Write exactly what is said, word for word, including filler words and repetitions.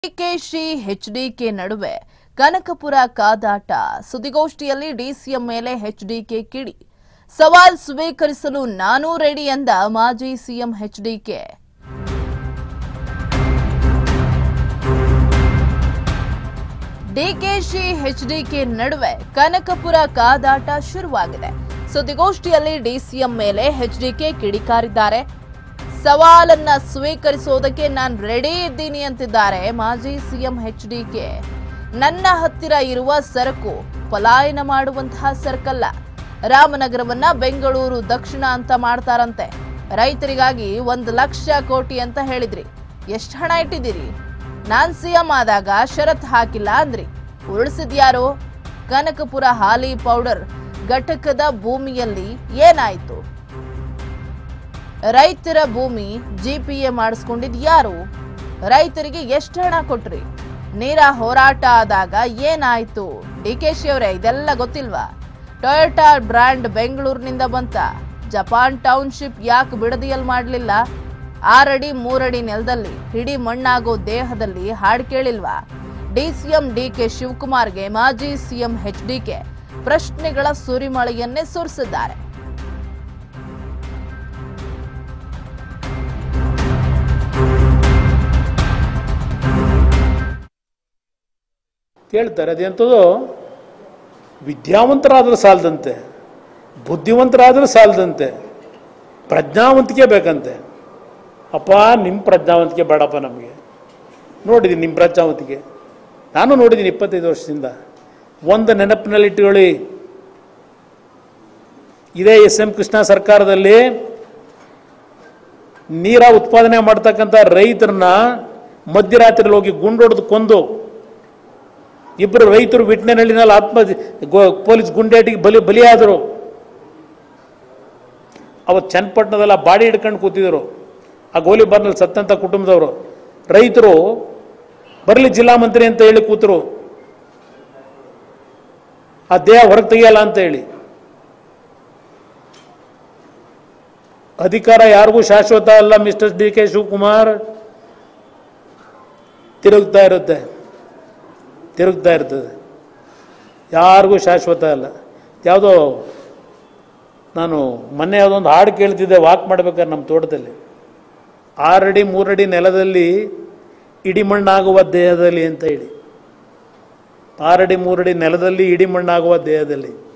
DKShi HDK ನಡುವೆ ಕನಕಪುರ ಕಾದಾಟ. ಸುದ್ದಿಗೋಷ್ಠಿಯಲ್ಲಿ DCM ಮೇಲೆ ಎಚ್ಡಿಕೆ ಕಿಡಿ. ಸವಾಲ್ ಸ್ವೀಕರಿಸಲು ನಾನೂ ರೆಡಿ ಎಂದ ಮಾಜಿ ಸಿಎಂ ಎಚ್ಡಿಕೆ. ಡಿಕೆಶಿ ಎಚ್ಡಿಕೆ ನಡುವೆ ಕನಕಪುರ ಕಾದಾಟ ಶುರುವಾಗಿದೆ. ಸುದ್ದಿಗೋಷ್ಠಿಯಲ್ಲಿ ಡಿಸಿಎಂ ಮೇಲೆ ಎಚ್ಡಿಕೆ ಕಿಡಿಕಾರಿದ್ದಾರೆ. ಸವಾಲನ್ನ ಸ್ವೀಕರಿಸೋದಕ್ಕೆ ನಾನು ರೆಡಿ ಇದ್ದೀನಿ ಅಂತಿದ್ದಾರೆ ಮಾಜಿ ಸಿಎಂ ಎಚ್ಡಿಕೆ. ನನ್ನ ಹತ್ತಿರ ಇರುವ ಸರಕು ಪಲಾಯನ ಮಾಡುವಂತಹ ಸರಕಲ್ಲ. ರಾಮನಗರವನ್ನ ಬೆಂಗಳೂರು ದಕ್ಷಿಣ ಅಂತ ಮಾಡ್ತಾರಂತೆ. ರೈತರಿಗಾಗಿ ಒಂದು ಲಕ್ಷ ಕೋಟಿ ಅಂತ ಹೇಳಿದ್ರಿ. ಎಷ್ಟು ಹಣ ಇಟ್ಟಿದ್ದೀರಿ? ನಾನ್ ಸಿಎಂ ಆದಾಗ ಷರತ್ ಹಾಕಿಲ್ಲ ಅಂದ್ರಿ. ಉರುಳಿಸಿದ್ಯಾರೋ? ಕನಕಪುರ ಹಾಲಿ ಪೌಡರ್ ಘಟಕದ ಭೂಮಿಯಲ್ಲಿ ಏನಾಯ್ತು? ರೈತರ ಭೂಮಿ ಜಿಪಿಎ ಮಾಡಿಸ್ಕೊಂಡಿದ್ ಯಾರು? ರೈತರಿಗೆ ಎಷ್ಟು ಹಣ ಕೊಟ್ರಿ? ನೀರ ಹೋರಾಟ ಆದಾಗ ಏನಾಯ್ತು? ಡಿಕೆಶಿ ಅವರೇ, ಇದೆಲ್ಲ ಗೊತ್ತಿಲ್ವಾ? ಟೊಯೋಟಾ ಬ್ರ್ಯಾಂಡ್ ಬೆಂಗಳೂರಿನಿಂದ ಬಂತ. ಜಪಾನ್ ಟೌನ್ಶಿಪ್ ಯಾಕೆ ಬಿಡದಿಯಲ್ಲಿ ಮಾಡಲಿಲ್ಲ? ಆರಡಿ ಮೂರಡಿ ನೆಲದಲ್ಲಿ ಹಿಡಿ ಮಣ್ಣಾಗೋ ದೇಹದಲ್ಲಿ ಹಾಡು ಕೇಳಿಲ್ವಾ? ಡಿಸಿಎಂ ಡಿಕೆ ಶಿವಕುಮಾರ್ಗೆ ಮಾಜಿ ಸಿಎಂ ಎಚ್ಡಿಕೆ ಪ್ರಶ್ನೆಗಳ ಸುರಿಮಳೆಯನ್ನೇ ಸುರಿಸಿದ್ದಾರೆ. ಕೇಳ್ತಾರೆ. ಅದೆಂಥದ್ದು ವಿದ್ಯಾವಂತರಾದರೂ ಸಾಲದಂತೆ, ಬುದ್ಧಿವಂತರಾದರೂ ಸಾಲದಂತೆ, ಪ್ರಜ್ಞಾವಂತಿಕೆ ಬೇಕಂತೆ. ಅಪ್ಪ, ನಿಮ್ಮ ಪ್ರಜ್ಞಾವಂತಿಕೆ ಬೇಡಪ್ಪ ನಮಗೆ. ನೋಡಿದ್ದೀನಿ ನಿಮ್ಮ ಪ್ರಜ್ಞಾವಂತಿಕೆ, ನಾನು ನೋಡಿದ್ದೀನಿ ಇಪ್ಪತ್ತೈದು ವರ್ಷದಿಂದ. ಒಂದು ನೆನಪಿನಲ್ಲಿ ಇಟ್ಟುಕೊಳ್ಳಿ, ಇದೇ ಎಸ್ ಎಂ ಕೃಷ್ಣ ಸರ್ಕಾರದಲ್ಲಿ ನೀರ ಉತ್ಪಾದನೆ ಮಾಡ್ತಕ್ಕಂಥ ರೈತರನ್ನ ಮಧ್ಯರಾತ್ರಿಯಲ್ಲಿ ಹೋಗಿ ಗುಂಡೊಡೆದು ಕೊಂದು ಇಬ್ಬರು ರೈತರು ವಿಟ್ನೆನಹಳ್ಳಿನಲ್ಲಿ ಆತ್ಮ ಪೊಲೀಸ್ ಗುಂಡೇಟಿಗೆ ಬಲಿ ಬಲಿಯಾದರು. ಅವತ್ತು ಚನ್ನಪಟ್ಟಣದಲ್ಲಿ ಬಾಡಿ ಹಿಡ್ಕೊಂಡು ಕೂತಿದ್ರು ಆ ಗೋಲಿಬಾರ್ನಲ್ಲಿ ಸತ್ತಂತ ಕುಟುಂಬದವರು. ರೈತರು ಬರಲಿ ಜಿಲ್ಲಾ ಮಂತ್ರಿ ಅಂತ ಹೇಳಿ ಕೂತರು, ಆ ದೇಹ ಹೊರಗೆ ತೆಗಿಯಲ್ಲ ಅಂತ ಹೇಳಿ. ಅಧಿಕಾರ ಯಾರಿಗೂ ಶಾಶ್ವತ ಅಲ್ಲ ಮಿಸ್ಟರ್ ಡಿ ಕೆ ಶಿವಕುಮಾರ್. ತಿರುಗ್ತಾ ಇರುತ್ತೆ ತಿರುಗ್ತಾ ಇರ್ತದೆ ಯಾರಿಗೂ ಶಾಶ್ವತ ಅಲ್ಲ. ಯಾವುದೋ ನಾನು ಮೊನ್ನೆ ಯಾವುದೊಂದು ಹಾಡು ಕೇಳ್ತಿದ್ದೆ ವಾಕ್ ಮಾಡ್ಬೇಕಾದ್ರೆ ನಮ್ಮ ತೋಟದಲ್ಲಿ. ಆರಡಿ ಮೂರಡಿ ನೆಲದಲ್ಲಿ ಇಡಿ ಮಣ್ಣಾಗುವ ದೇಹದಲ್ಲಿ ಅಂತ ಹೇಳಿ. ಆರಡಿ ಮೂರಡಿ ನೆಲದಲ್ಲಿ ಇಡಿ ಮಣ್ಣಾಗುವ ದೇಹದಲ್ಲಿ